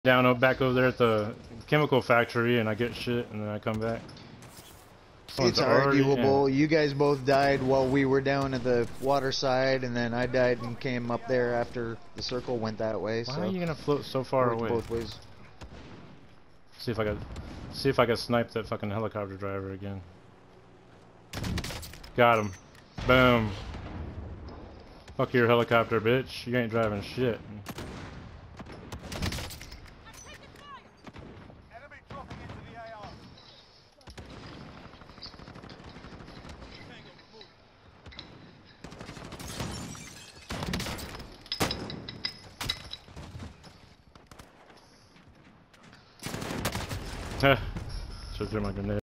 down back over there at the chemical factory and I get shit and then I come back. It's arguable. You guys both died while we were down at the water side, and then I died and came up there after the circle went that way. Why so are you gonna float so far away? Both ways. See if I can snipe that fucking helicopter driver again. Got him. Boom. Fuck your helicopter, bitch. You ain't driving shit. Should throw my grenade.